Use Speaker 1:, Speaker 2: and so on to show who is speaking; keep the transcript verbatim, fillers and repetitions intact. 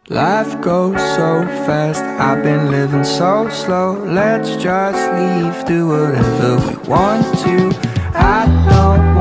Speaker 1: Life goes so fast, I've been living so slow. Let's just leave, do whatever we want to. I don't